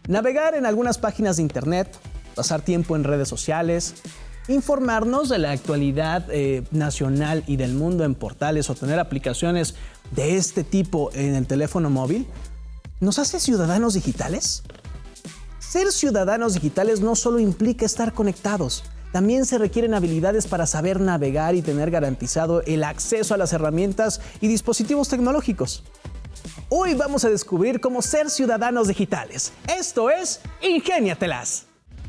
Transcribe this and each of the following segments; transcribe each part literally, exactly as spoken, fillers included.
Navegar en algunas páginas de internet, pasar tiempo en redes sociales, informarnos de la actualidad eh, nacional y del mundo en portales o tener aplicaciones de este tipo en el teléfono móvil, ¿nos hace ciudadanos digitales? Ser ciudadanos digitales no solo implica estar conectados, también se requieren habilidades para saber navegar y tener garantizado el acceso a las herramientas y dispositivos tecnológicos. Hoy vamos a descubrir cómo ser ciudadanos digitales. Esto es Ingéniatelas.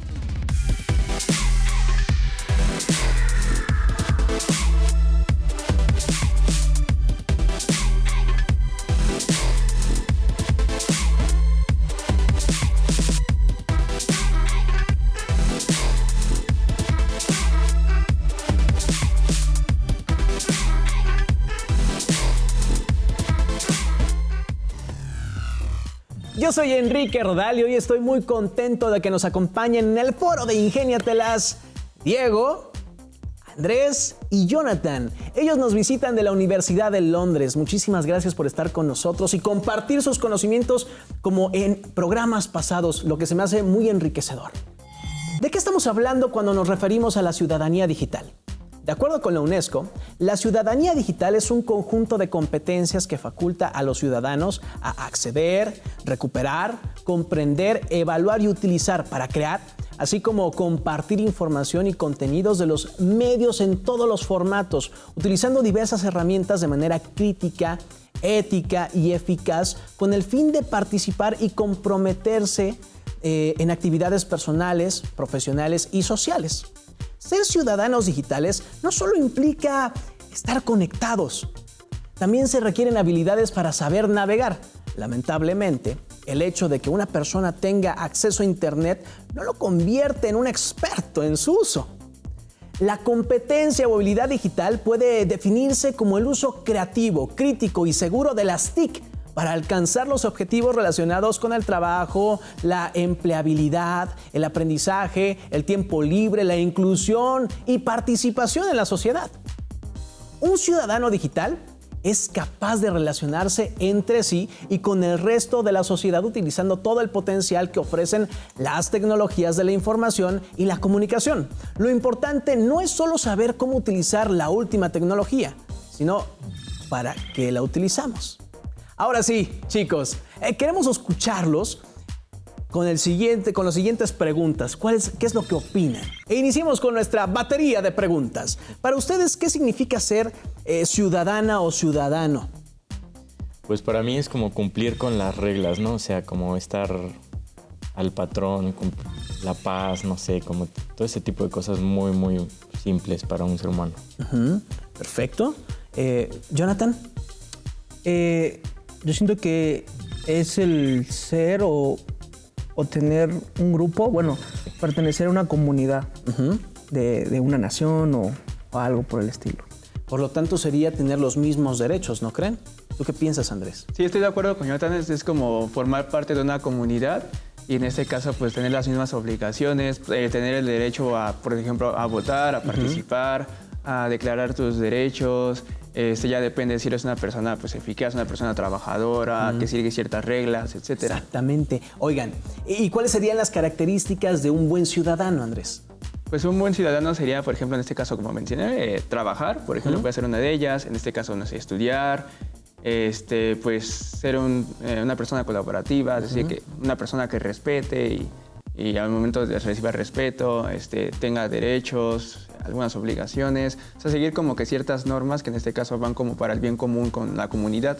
Yo soy Enrique Rodal y hoy estoy muy contento de que nos acompañen en el foro de Ingéniatelas Diego, Andrés y Jonathan. Ellos nos visitan de la Universidad de Londres. Muchísimas gracias por estar con nosotros y compartir sus conocimientos como en programas pasados, lo que se me hace muy enriquecedor. ¿De qué estamos hablando cuando nos referimos a la ciudadanía digital? De acuerdo con la UNESCO, la ciudadanía digital es un conjunto de competencias que faculta a los ciudadanos a acceder, recuperar, comprender, evaluar y utilizar para crear, así como compartir información y contenidos de los medios en todos los formatos, utilizando diversas herramientas de manera crítica, ética y eficaz, con el fin de participar y comprometerse eh, en actividades personales, profesionales y sociales. Ser ciudadanos digitales no solo implica estar conectados, también se requieren habilidades para saber navegar. Lamentablemente, el hecho de que una persona tenga acceso a Internet no lo convierte en un experto en su uso. La competencia o habilidad digital puede definirse como el uso creativo, crítico y seguro de las T I C para alcanzar los objetivos relacionados con el trabajo, la empleabilidad, el aprendizaje, el tiempo libre, la inclusión y participación en la sociedad. Un ciudadano digital es capaz de relacionarse entre sí y con el resto de la sociedad utilizando todo el potencial que ofrecen las tecnologías de la información y la comunicación. Lo importante no es solo saber cómo utilizar la última tecnología, sino para qué la utilizamos. Ahora sí, chicos, eh, queremos escucharlos con, el siguiente, con las siguientes preguntas. ¿Cuál es, ¿Qué es lo que opinan? E iniciemos con nuestra batería de preguntas. Para ustedes, ¿qué significa ser eh, ciudadana o ciudadano? Pues para mí es como cumplir con las reglas, ¿no? O sea, como estar al patrón, la paz, no sé, como todo ese tipo de cosas muy, muy simples para un ser humano. Uh-huh. Perfecto. Eh, Jonathan. Eh... Yo siento que es el ser o, o tener un grupo, bueno, pertenecer a una comunidad uh-huh. de, de una nación o, o algo por el estilo. Por lo tanto, sería tener los mismos derechos, ¿no creen? ¿Tú qué piensas, Andrés? Sí, estoy de acuerdo con Jonathan. Es, es como formar parte de una comunidad y en este caso, pues, tener las mismas obligaciones, eh, tener el derecho a, por ejemplo, a votar, a participar, uh-huh. a declarar tus derechos. Este ya depende si eres una persona pues, eficaz, una persona trabajadora, mm. que sigue ciertas reglas, etcétera. Exactamente. Oigan, ¿y cuáles serían las características de un buen ciudadano, Andrés? Pues un buen ciudadano sería, por ejemplo, en este caso, como mencioné, eh, trabajar, por ejemplo, mm. puede ser una de ellas. En este caso, no sé, estudiar, este, pues ser un, eh, una persona colaborativa, es decir, mm. que una persona que respete y, y al momento de recibir respeto, este, tenga derechos, algunas obligaciones, o sea, seguir como que ciertas normas que en este caso van como para el bien común con la comunidad.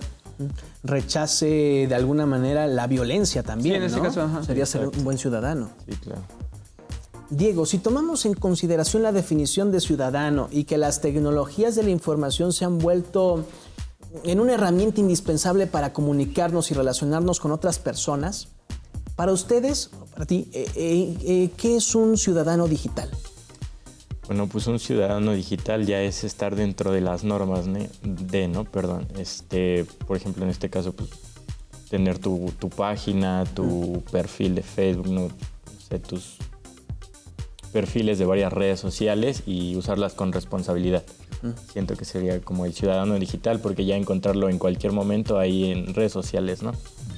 Rechace de alguna manera la violencia también, sí, en este ¿no? caso, ajá. Sería Exacto. ser un buen ciudadano. Sí, claro. Diego, si tomamos en consideración la definición de ciudadano y que las tecnologías de la información se han vuelto en una herramienta indispensable para comunicarnos y relacionarnos con otras personas, para ustedes, para ti, eh, eh, eh, ¿qué es un ciudadano digital? Bueno, pues un ciudadano digital ya es estar dentro de las normas de, ¿no? Perdón, este, por ejemplo, en este caso, pues, tener tu, tu página, tu mm. perfil de Facebook, ¿no? No sé, tus perfiles de varias redes sociales y usarlas con responsabilidad. Mm. Siento que sería como el ciudadano digital, porque ya encontrarlo en cualquier momento ahí en redes sociales, ¿no?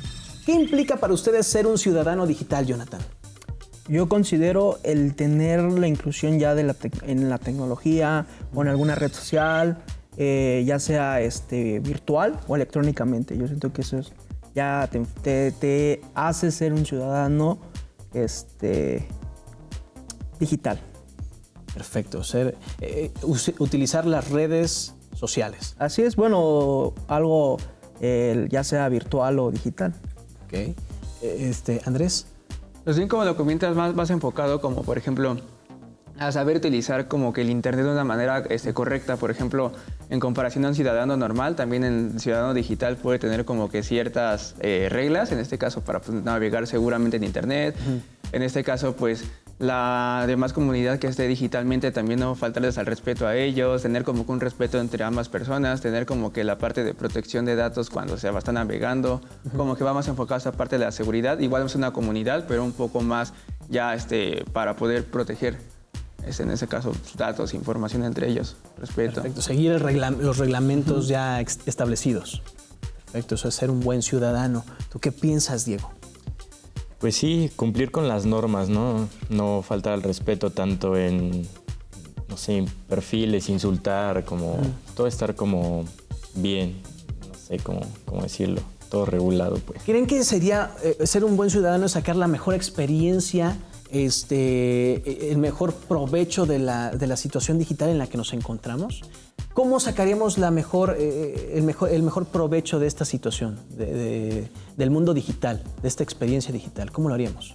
¿Qué implica para ustedes ser un ciudadano digital, Jonathan? Yo considero el tener la inclusión ya de la en la tecnología o en alguna red social, eh, ya sea este, virtual o electrónicamente. Yo siento que eso es, ya te, te, te hace ser un ciudadano este, digital. Perfecto, ser, eh, utilizar las redes sociales. Así es, bueno, algo eh, ya sea virtual o digital. Ok. Este, Andrés. Pues bien, como lo comentas, más, más enfocado como, por ejemplo, a saber utilizar como que el Internet de una manera este, correcta. Por ejemplo, en comparación a un ciudadano normal, también el ciudadano digital puede tener como que ciertas eh, reglas, en este caso para pues, navegar seguramente en Internet. Uh-huh. En este caso, pues, la demás comunidad que esté digitalmente también no faltarles al respeto a ellos, tener como que un respeto entre ambas personas, tener como que la parte de protección de datos cuando se va a estar navegando, uh-huh. como que va más enfocado a esa parte de la seguridad. Igual es una comunidad, pero un poco más ya este, para poder proteger, es, en ese caso, datos, información entre ellos, respeto. Perfecto, seguir el regla- los reglamentos uh-huh. ya ex- establecidos. Perfecto, eso es ser un buen ciudadano. ¿Tú qué piensas, Diego? Pues sí, cumplir con las normas, ¿no? No faltar al respeto tanto en, no sé, perfiles, insultar, como mm. todo estar como bien, no sé cómo, cómo decirlo, todo regulado, pues. ¿Creen que sería eh, ser un buen ciudadano sacar la mejor experiencia, este, el mejor provecho de la, de la situación digital en la que nos encontramos? ¿Cómo sacaríamos la mejor, eh, el, mejor, el mejor provecho de esta situación, de, de, del mundo digital, de esta experiencia digital? ¿Cómo lo haríamos?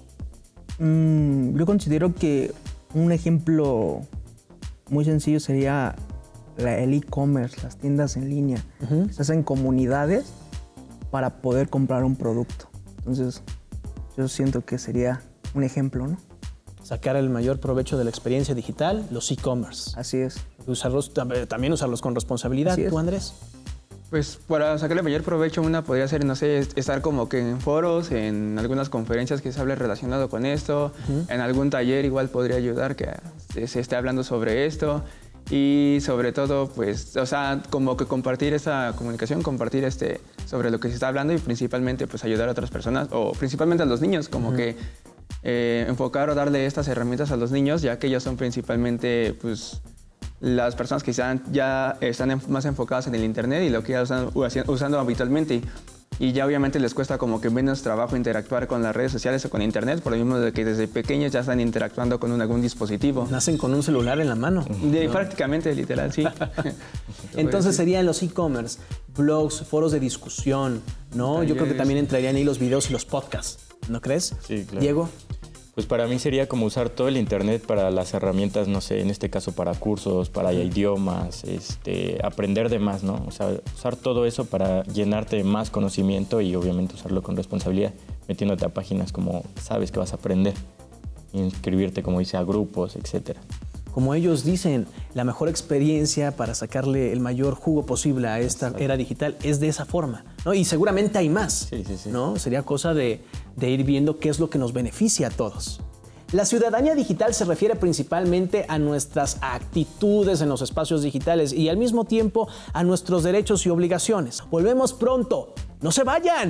Mm, yo considero que un ejemplo muy sencillo sería la, el e-commerce, las tiendas en línea. Uh-huh. Se hacen comunidades para poder comprar un producto. Entonces, yo siento que sería un ejemplo, ¿no? Sacar el mayor provecho de la experiencia digital, los e-commerce. Así es. Usarlos, también usarlos con responsabilidad. ¿Tú, Andrés? Pues para sacarle mayor provecho, una podría ser, no sé, estar como que en foros, en algunas conferencias que se hable relacionado con esto, uh-huh. en algún taller igual podría ayudar que se, se esté hablando sobre esto. Y sobre todo, pues, o sea, como que compartir esa comunicación, compartir este, sobre lo que se está hablando y principalmente, pues, ayudar a otras personas, o principalmente a los niños, como uh-huh. que eh, enfocar o darle estas herramientas a los niños, ya que ellos son principalmente, pues, las personas que están, ya están en, más enfocadas en el Internet y lo que ya están usando habitualmente. Y ya obviamente les cuesta como que menos trabajo interactuar con las redes sociales o con Internet, por lo mismo de que desde pequeños ya están interactuando con un, algún dispositivo. Nacen con un celular en la mano. De, ¿no? Prácticamente, literal, sí. Entonces serían los e-commerce, blogs, foros de discusión, ¿no? Talleres. Yo creo que también entrarían ahí los videos y los podcasts, ¿no crees? Sí, claro. Diego. Pues para mí sería como usar todo el Internet para las herramientas, no sé, en este caso para cursos, para idiomas, este, aprender de más, ¿no? O sea, usar todo eso para llenarte de más conocimiento y obviamente usarlo con responsabilidad, metiéndote a páginas como sabes que vas a aprender, inscribirte, como dice, a grupos, etcétera. Como ellos dicen, la mejor experiencia para sacarle el mayor jugo posible a esta Exacto. era digital es de esa forma, ¿no? Y seguramente hay más, sí, sí, sí. ¿no? Sería cosa de, de ir viendo qué es lo que nos beneficia a todos. La ciudadanía digital se refiere principalmente a nuestras actitudes en los espacios digitales y al mismo tiempo a nuestros derechos y obligaciones. Volvemos pronto. ¡No se vayan!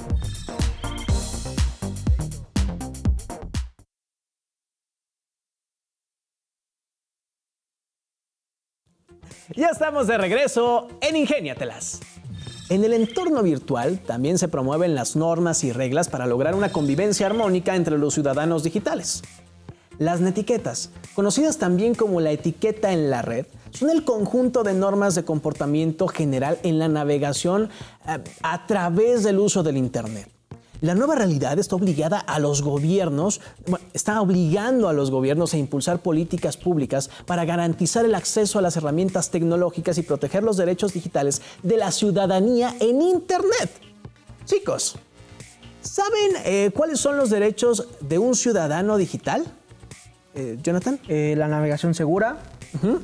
Ya estamos de regreso en Ingéniatelas. En el entorno virtual también se promueven las normas y reglas para lograr una convivencia armónica entre los ciudadanos digitales. Las netiquetas, conocidas también como la etiqueta en la red, son el conjunto de normas de comportamiento general en la navegación a, a través del uso del Internet. La nueva realidad está obligada a los gobiernos, bueno, está obligando a los gobiernos a impulsar políticas públicas para garantizar el acceso a las herramientas tecnológicas y proteger los derechos digitales de la ciudadanía en Internet. Chicos, ¿saben eh, cuáles son los derechos de un ciudadano digital? Eh, Jonathan. Eh, la navegación segura. Uh-huh.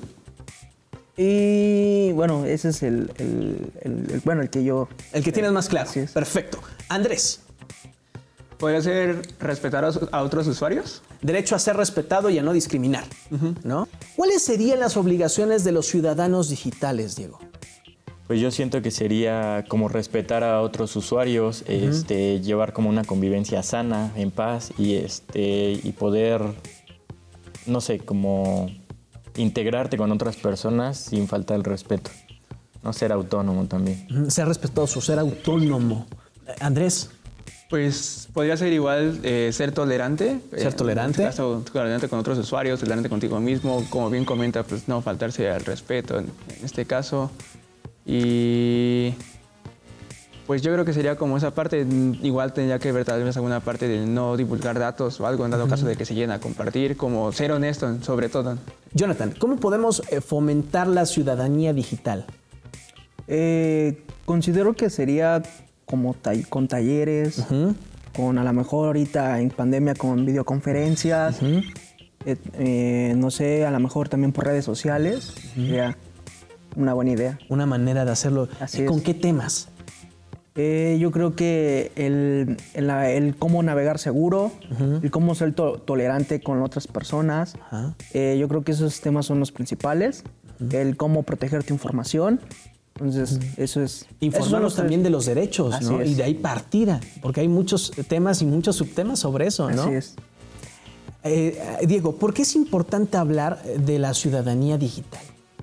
Y bueno, ese es el, el, el, el, bueno, el que yo... El que tienes más claro. Perfecto. Andrés. ¿Podría ser respetar a, a otros usuarios? Derecho a ser respetado y a no discriminar, uh-huh. ¿no? ¿Cuáles serían las obligaciones de los ciudadanos digitales, Diego? Pues yo siento que sería como respetar a otros usuarios, uh-huh. este, llevar como una convivencia sana, en paz y, este, y poder, no sé, como integrarte con otras personas sin falta el respeto. No ser autónomo también. Uh-huh. Ser respetuoso, ser autónomo. Andrés. Pues podría ser igual eh, ser tolerante. Ser tolerante. En este caso, tolerante con otros usuarios, tolerante contigo mismo. Como bien comenta, pues no faltarse al respeto en, en este caso. Y pues yo creo que sería como esa parte. Igual tendría que ver tal vez alguna parte de no divulgar datos o algo en dado uh-huh. caso de que se lleguen a compartir. Como ser honesto sobre todo. Jonathan, ¿cómo podemos fomentar la ciudadanía digital? Eh, considero que sería como ta- con talleres, uh-huh. con a lo mejor ahorita en pandemia con videoconferencias, uh-huh. eh, eh, no sé, a lo mejor también por redes sociales, uh-huh. sería una buena idea. Una manera de hacerlo. Así ¿Con es. qué temas? Eh, yo creo que el, el, el cómo navegar seguro, uh-huh. el cómo ser to- tolerante con otras personas, uh-huh. eh, yo creo que esos temas son los principales, uh-huh. el cómo proteger tu información. Entonces, eso es... Informarnos eso también de los derechos, Así ¿no? Es. Y de ahí partida, porque hay muchos temas y muchos subtemas sobre eso, ¿no? Así es. Eh, Diego, ¿por qué es importante hablar de la ciudadanía digital?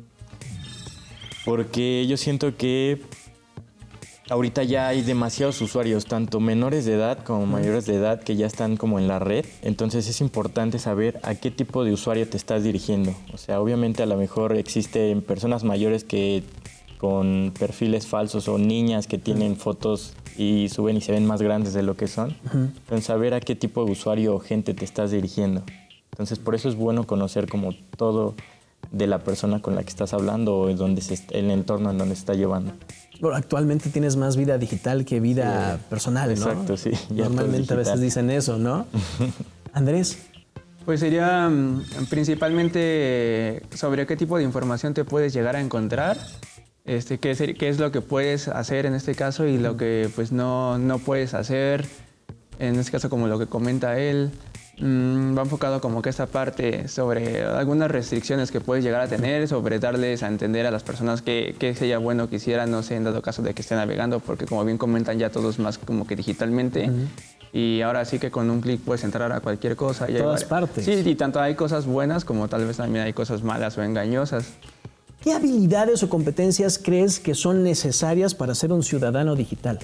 Porque yo siento que ahorita ya hay demasiados usuarios, tanto menores de edad como mayores de edad, que ya están como en la red. Entonces es importante saber a qué tipo de usuario te estás dirigiendo. O sea, obviamente a lo mejor existen personas mayores que con perfiles falsos o niñas que tienen uh-huh. fotos y suben y se ven más grandes de lo que son. Uh-huh. Entonces, saber a qué tipo de usuario o gente te estás dirigiendo. Entonces, por eso es bueno conocer como todo de la persona con la que estás hablando o en donde se está, el entorno en donde se está llevando. Bueno, actualmente tienes más vida digital que vida sí, personal, ¿no? Exacto, sí. Normalmente a veces dicen eso, ¿no? Andrés. Pues sería um, principalmente sobre qué tipo de información te puedes llegar a encontrar. Este, qué, es, qué es lo que puedes hacer en este caso y lo que pues no, no puedes hacer, en este caso como lo que comenta él, mmm, va enfocado como que esta parte sobre algunas restricciones que puedes llegar a tener, sobre darles a entender a las personas que, que sería bueno que hicieran, no sé, en dado caso de que estén navegando, porque como bien comentan ya todos más como que digitalmente. Uh-huh. Y ahora sí que con un clic puedes entrar a cualquier cosa. Y todas partes. Sí, y tanto hay cosas buenas como tal vez también hay cosas malas o engañosas. ¿Qué habilidades o competencias crees que son necesarias para ser un ciudadano digital?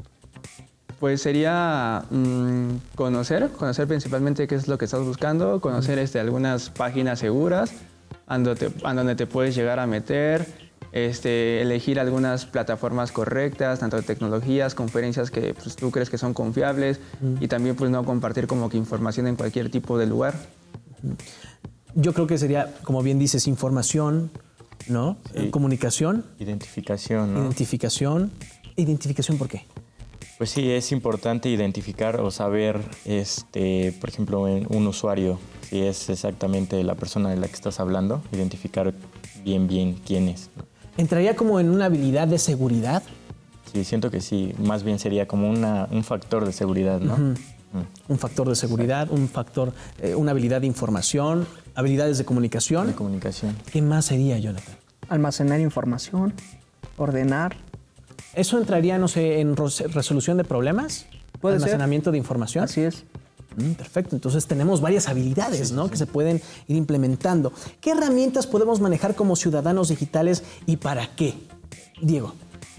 Pues sería mmm, conocer, conocer principalmente qué es lo que estás buscando, conocer este, algunas páginas seguras a donde, te, a donde te puedes llegar a meter, este, elegir algunas plataformas correctas, tanto de tecnologías, conferencias que pues, tú crees que son confiables uh-huh. y también pues, no compartir como que información en cualquier tipo de lugar. Yo creo que sería, como bien dices, información, ¿no? Sí. Comunicación. Identificación, ¿no? Identificación. ¿Identificación por qué? Pues sí, es importante identificar o saber, este, por ejemplo, un usuario, si es exactamente la persona de la que estás hablando, identificar bien, bien quién es, ¿no? ¿Entraría como en una habilidad de seguridad? Sí, siento que sí. Más bien sería como una, un factor de seguridad, ¿no? Uh-huh. Uh. Un factor de seguridad, un factor, eh, una habilidad de información, habilidades de comunicación. De comunicación. ¿Qué más sería, Jonathan? Almacenar información, ordenar. ¿Eso entraría, no sé, en resolución de problemas? Puede ¿Almacenamiento ser. de información? Así es. Mm, perfecto. Entonces tenemos varias habilidades, sí, ¿no? Sí. Que se pueden ir implementando. ¿Qué herramientas podemos manejar como ciudadanos digitales y para qué? Diego.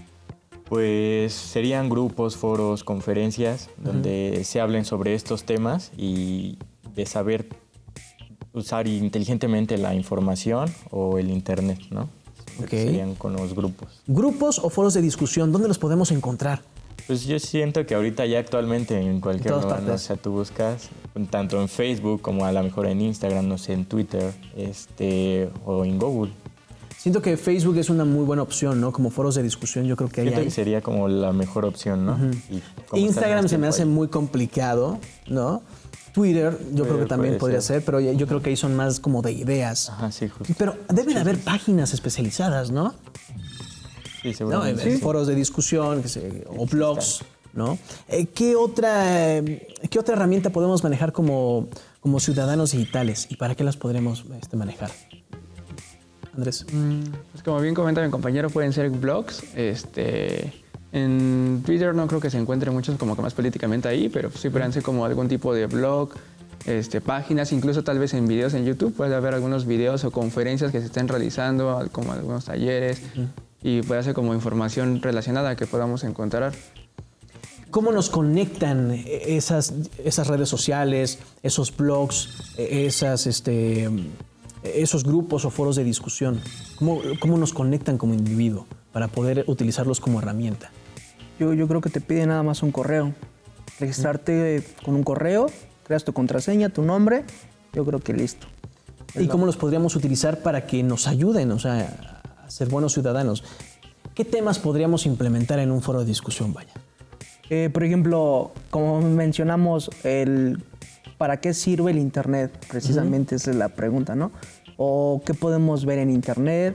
Pues serían grupos, foros, conferencias, uh-huh. donde se hablen sobre estos temas y de saber usar inteligentemente la información o el internet, ¿no? Okay. Serían con los grupos. ¿Grupos o foros de discusión? ¿Dónde los podemos encontrar? Pues yo siento que ahorita ya actualmente en cualquier lugar, ¿no? O sea, tú buscas tanto en Facebook como a lo mejor en Instagram, no sé, en Twitter, este, o en Google. Siento que Facebook es una muy buena opción, ¿no? Como foros de discusión, yo creo que ahí Siento hay. que sería como la mejor opción, ¿no? Uh-huh. Y Instagram se me hace ahí. muy complicado, ¿no? Twitter, yo Twitter creo que también podría ser. ser, pero yo creo que ahí son más como de ideas. Ajá, sí, justo. Pero deben sí, haber sí. páginas especializadas, ¿no? Sí, seguramente. No, sí. Foros de discusión, que se, o blogs, ¿no? Eh, ¿qué, otra, ¿Qué otra herramienta podemos manejar como, como ciudadanos digitales y para qué las podremos este, manejar? Andrés? Mm, pues como bien comenta mi compañero, pueden ser blogs. Este, en Twitter no creo que se encuentren muchos como que más políticamente ahí, pero sí pueden ser como algún tipo de blog, este, páginas, incluso tal vez en videos en YouTube. Puede haber algunos videos o conferencias que se estén realizando, como algunos talleres, uh-huh. y puede ser como información relacionada que podamos encontrar. ¿Cómo nos conectan esas, esas redes sociales, esos blogs, esas, este, esos grupos o foros de discusión? ¿Cómo, cómo nos conectan como individuo para poder utilizarlos como herramienta? Yo, yo creo que te pide nada más un correo. Registrarte con un correo, creas tu contraseña, tu nombre, yo creo que listo. ¿Y cómo los podríamos utilizar para que nos ayuden, o sea, a ser buenos ciudadanos? ¿Qué temas podríamos implementar en un foro de discusión, vaya? Eh, por ejemplo, como mencionamos, el ¿para qué sirve el Internet? Precisamente uh-huh. esa es la pregunta, ¿no? O qué podemos ver en Internet,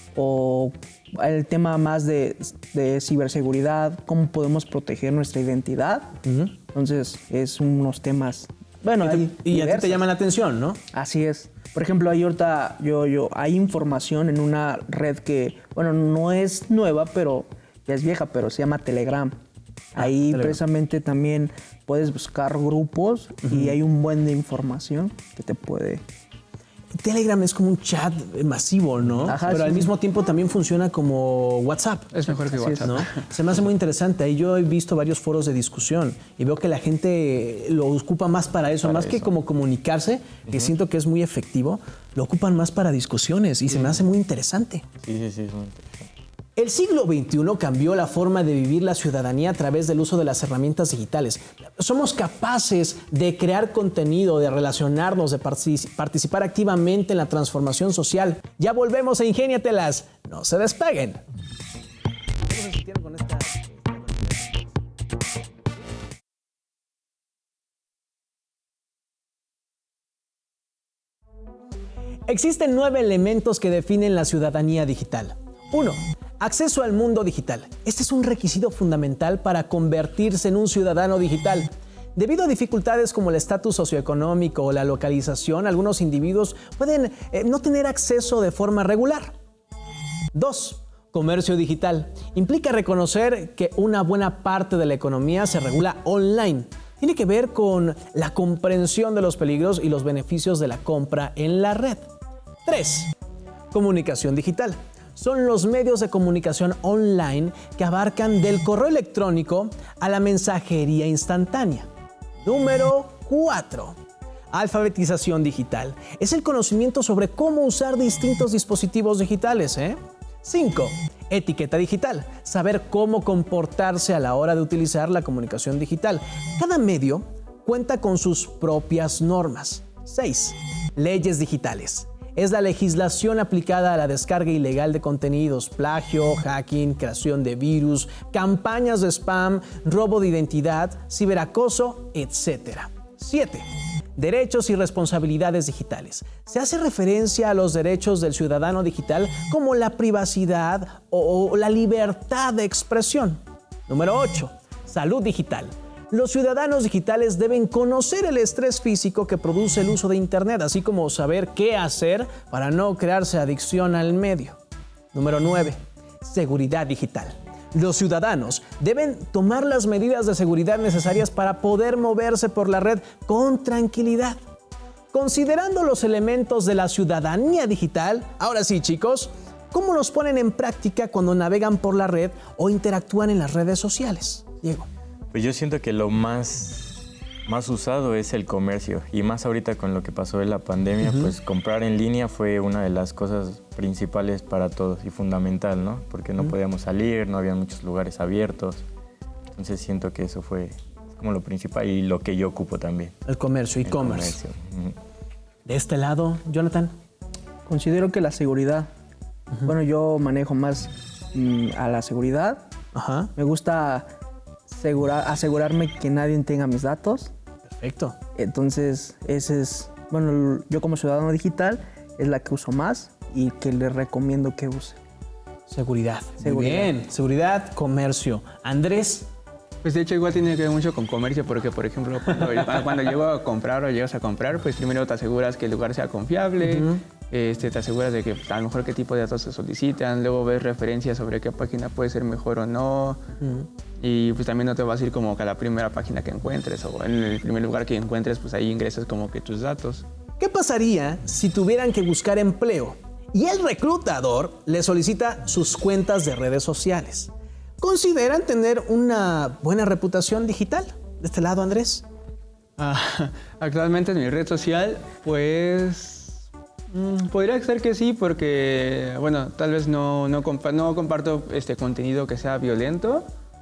o el tema más de, de ciberseguridad, cómo podemos proteger nuestra identidad. Uh-huh. Entonces, es unos temas... Bueno, y, te, y a ti te llaman la atención, ¿no? Así es. Por ejemplo, ahí ahorita yo, yo, hay información en una red que, bueno, no es nueva, pero ya es vieja, pero se llama Telegram. Ahí Telegram. Precisamente también puedes buscar grupos uh-huh. y hay un buen de información que te puede... Telegram es como un chat masivo, ¿no? Ajá, pero sí, al mismo sí. tiempo también funciona como WhatsApp. Es mejor que Así WhatsApp. Es, ¿no? Se me hace muy interesante. Ahí yo he visto varios foros de discusión y veo que la gente lo ocupa más para eso, para más eso. que como comunicarse, uh-huh. que siento que es muy efectivo, lo ocupan más para discusiones y sí. se me hace muy interesante. Sí, sí, sí, es muy interesante. El siglo veintiuno cambió la forma de vivir la ciudadanía a través del uso de las herramientas digitales. Somos capaces de crear contenido, de relacionarnos, de partic- participar activamente en la transformación social. Ya volvemos a Ingéniatelas. No se despeguen. ¿Cómo se sintieron con esta? Existen nueve elementos que definen la ciudadanía digital. uno. Acceso al mundo digital. Este es un requisito fundamental para convertirse en un ciudadano digital. Debido a dificultades como el estatus socioeconómico o la localización, algunos individuos pueden eh, no tener acceso de forma regular. dos. Comercio digital. Implica reconocer que una buena parte de la economía se regula online. Tiene que ver con la comprensión de los peligros y los beneficios de la compra en la red. tres. Comunicación digital. Son los medios de comunicación online que abarcan del correo electrónico a la mensajería instantánea. Número cuatro. Alfabetización digital. Es el conocimiento sobre cómo usar distintos dispositivos digitales, ¿eh? cinco. Etiqueta digital. Saber cómo comportarse a la hora de utilizar la comunicación digital. Cada medio cuenta con sus propias normas. seis. Leyes digitales. Es la legislación aplicada a la descarga ilegal de contenidos, plagio, hacking, creación de virus, campañas de spam, robo de identidad, ciberacoso, etcétera. siete. Derechos y responsabilidades digitales. Se hace referencia a los derechos del ciudadano digital como la privacidad o la libertad de expresión. Número ocho. Salud digital. Los ciudadanos digitales deben conocer el estrés físico que produce el uso de Internet, así como saber qué hacer para no crearse adicción al medio. Número nueve. Seguridad digital. Los ciudadanos deben tomar las medidas de seguridad necesarias para poder moverse por la red con tranquilidad. Considerando los elementos de la ciudadanía digital, ahora sí, chicos, ¿cómo los ponen en práctica cuando navegan por la red o interactúan en las redes sociales? Diego. Pues yo siento que lo más, más usado es el comercio y más ahorita con lo que pasó de la pandemia, uh-huh. pues comprar en línea fue una de las cosas principales para todos y fundamental, ¿no? Porque no uh-huh. podíamos salir, no había muchos lugares abiertos, entonces siento que eso fue como lo principal y lo que yo ocupo también. El comercio, e-commerce. Uh-huh. De este lado, Jonathan. Considero que la seguridad. Uh-huh. Bueno, yo manejo más mm, a la seguridad. Ajá. Me gusta Asegurar, asegurarme que nadie tenga mis datos. Perfecto. Entonces, ese es, bueno, yo como ciudadano digital es la que uso más y que le recomiendo que use. Seguridad. Seguridad. Muy bien. Seguridad, comercio. Andrés. Pues de hecho igual tiene que ver mucho con comercio porque, por ejemplo, cuando, cuando llego a comprar o llegas a comprar, pues primero te aseguras que el lugar sea confiable, uh-huh. Este, te aseguras de que a lo mejor qué tipo de datos se solicitan, luego ves referencias sobre qué página puede ser mejor o no. Uh-huh. Y pues también no te vas a ir como que a la primera página que encuentres o en el primer lugar que encuentres, pues ahí ingresas como que tus datos. ¿Qué pasaría si tuvieran que buscar empleo y el reclutador le solicita sus cuentas de redes sociales? ¿Consideran tener una buena reputación digital? De este lado, Andrés. Ah, actualmente en mi red social, pues... Mm, podría ser que sí, porque, bueno, tal vez no, no, compa no comparto este contenido que sea violento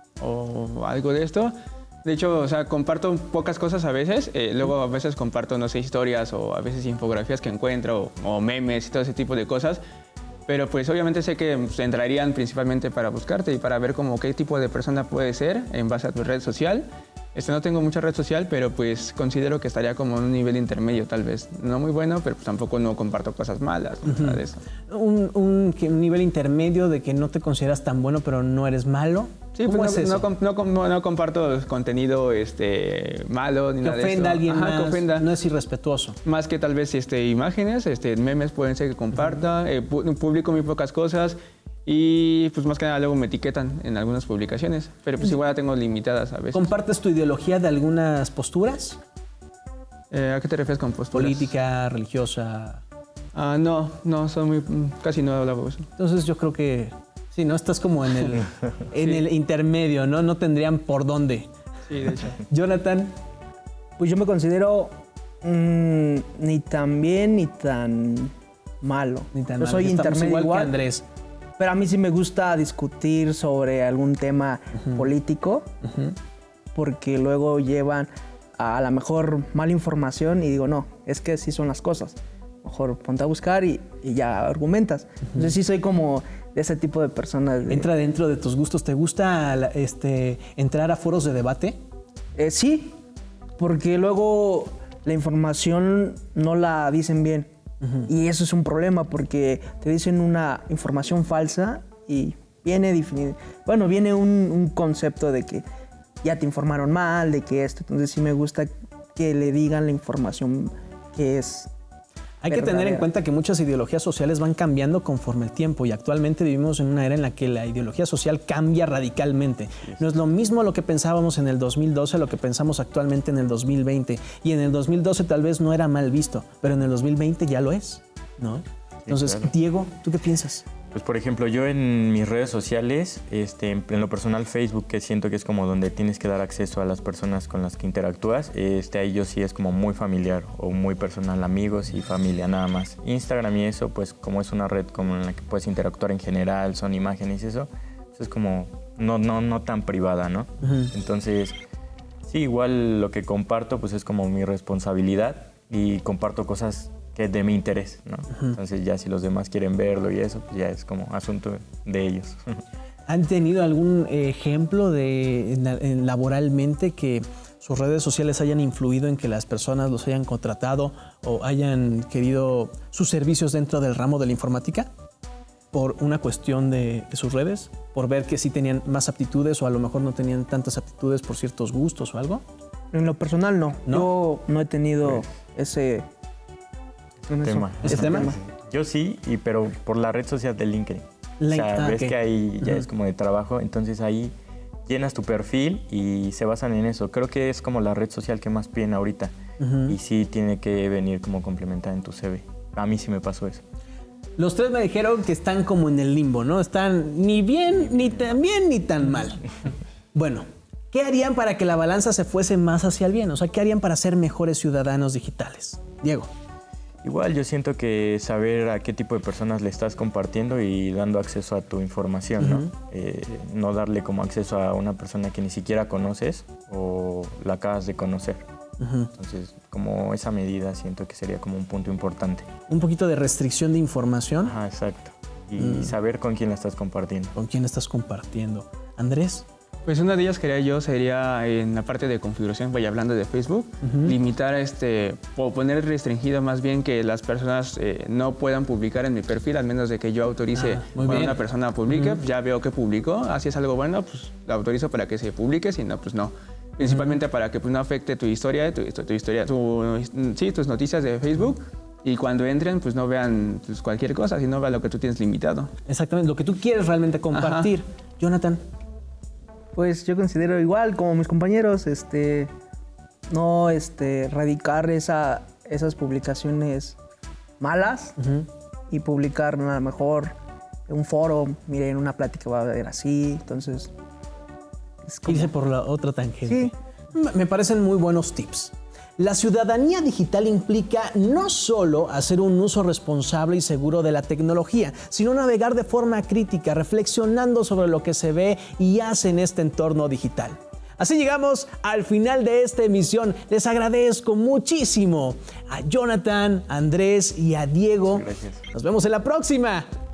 o algo de esto. De hecho, o sea, comparto pocas cosas a veces. Eh, luego a veces comparto, no sé, historias o a veces infografías que encuentro o, o memes y todo ese tipo de cosas. Pero pues obviamente sé que pues, entrarían principalmente para buscarte y para ver como qué tipo de persona puede ser en base a tu red social. Este, no tengo mucha red social, pero pues considero que estaría como en un nivel intermedio tal vez. No muy bueno, pero pues, tampoco no comparto cosas malas, uh-huh. nada de eso. Un, un, un nivel intermedio de que no te consideras tan bueno, pero no eres malo. Sí, pues no, es no, no, no, no comparto contenido este, malo ni que nada de eso. Ofenda a alguien Ajá, más, que ofenda. No es irrespetuoso. Más que tal vez este, imágenes, este, memes pueden ser que comparta, uh-huh. eh, publico muy pocas cosas. Y pues más que nada luego me etiquetan en algunas publicaciones, pero pues igual la tengo limitadas a veces. ¿Compartes tu ideología de algunas posturas? Eh, ¿A qué te refieres con posturas? Política, religiosa. Ah, no, no, son muy, casi no hablo eso. Entonces yo creo que sí, ¿no? Estás como en el, en sí. el intermedio, ¿no? No tendrían por dónde. Sí, de hecho. Jonathan. Pues yo me considero mmm, ni tan bien ni tan malo. Ni tan yo malo. soy intermedio igual, igual que Andrés. Pero a mí sí me gusta discutir sobre algún tema uh-huh. político, uh-huh. porque luego llevan a, a la mejor mala información y digo, no, es que así son las cosas. Mejor ponte a buscar y, y ya argumentas. Uh-huh. Entonces sí soy como de ese tipo de personas. De... ¿Entra dentro de tus gustos? ¿Te gusta este, entrar a foros de debate? Eh, sí, porque luego la información no la dicen bien. Uh-huh. Y eso es un problema porque te dicen una información falsa y viene definido. Bueno, viene un, un concepto de que ya te informaron mal, de que esto. Entonces sí me gusta que le digan la información que es. Hay que tener en cuenta que muchas ideologías sociales van cambiando conforme el tiempo y actualmente vivimos en una era en la que la ideología social cambia radicalmente. No es lo mismo lo que pensábamos en el dos mil doce, lo que pensamos actualmente en el dos mil veinte. Y en el dos mil doce tal vez no era mal visto, pero en el dos mil veinte ya lo es, ¿no? Entonces, sí, claro. Diego, ¿tú qué piensas? Pues por ejemplo, yo en mis redes sociales, este, en lo personal Facebook, que siento que es como donde tienes que dar acceso a las personas con las que interactúas, este, ahí yo sí es como muy familiar o muy personal, amigos y familia nada más. Instagram y eso, pues como es una red como en la que puedes interactuar en general, son imágenes y eso, pues es como no, no, no tan privada, ¿no? Uh-huh. Entonces, sí, igual lo que comparto pues es como mi responsabilidad y comparto cosas que de mi interés, ¿no? Uh-huh. Entonces ya si los demás quieren verlo y eso, pues ya es como asunto de ellos. ¿Han tenido algún ejemplo de en, en, laboralmente que sus redes sociales hayan influido en que las personas los hayan contratado o hayan querido sus servicios dentro del ramo de la informática? ¿Por una cuestión de, de sus redes? ¿Por ver que sí tenían más aptitudes o a lo mejor no tenían tantas aptitudes por ciertos gustos o algo? En lo personal no. ¿No? Yo no he tenido pues, ese... tema. ¿Ese tema? Yo sí, y, pero por la red social de LinkedIn. Link, o sea, ah, ves okay. que ahí ya uh-huh. es como de trabajo, entonces ahí llenas tu perfil y se basan en eso. Creo que es como la red social que más piden ahorita uh-huh. y sí tiene que venir como complementada en tu C V. A mí sí me pasó eso. Los tres me dijeron que están como en el limbo, ¿no? Están ni bien, ni tan bien, ni tan mal. Bueno, ¿qué harían para que la balanza se fuese más hacia el bien? O sea, ¿qué harían para ser mejores ciudadanos digitales? Diego. Igual yo siento que saber a qué tipo de personas le estás compartiendo y dando acceso a tu información, ¿no? Uh-huh. Eh, no darle como acceso a una persona que ni siquiera conoces o la acabas de conocer. Uh-huh. Entonces, como esa medida siento que sería como un punto importante. Un poquito de restricción de información. Ajá, exacto. Y mm. saber con quién la estás compartiendo. Con quién la estás compartiendo. ¿Andrés? Pues una de ellas que haría yo sería en la parte de configuración, vaya hablando de Facebook, uh-huh. limitar este, o poner restringido más bien que las personas eh, no puedan publicar en mi perfil, al menos de que yo autorice ah, cuando una persona publique, uh-huh. ya veo que publicó, así es algo bueno, pues lo autorizo para que se publique, si no, pues no. Principalmente uh-huh. para que pues, no afecte tu historia, tu, tu, tu historia, tu, sí, tus noticias de Facebook y cuando entren, pues no vean pues, cualquier cosa, sino vean lo que tú tienes limitado. Exactamente, lo que tú quieres realmente compartir. Ajá. Jonathan. Pues yo considero igual, como mis compañeros, este, no este, radicar esa, esas publicaciones malas uh-huh. y publicar a lo mejor en un foro, miren, una plática va a haber así, entonces... Es como... Irse por la otra tangente. Sí. Me parecen muy buenos tips. La ciudadanía digital implica no solo hacer un uso responsable y seguro de la tecnología, sino navegar de forma crítica, reflexionando sobre lo que se ve y hace en este entorno digital. Así llegamos al final de esta emisión. Les agradezco muchísimo a Jonathan, a Andrés y a Diego. Gracias. Nos vemos en la próxima.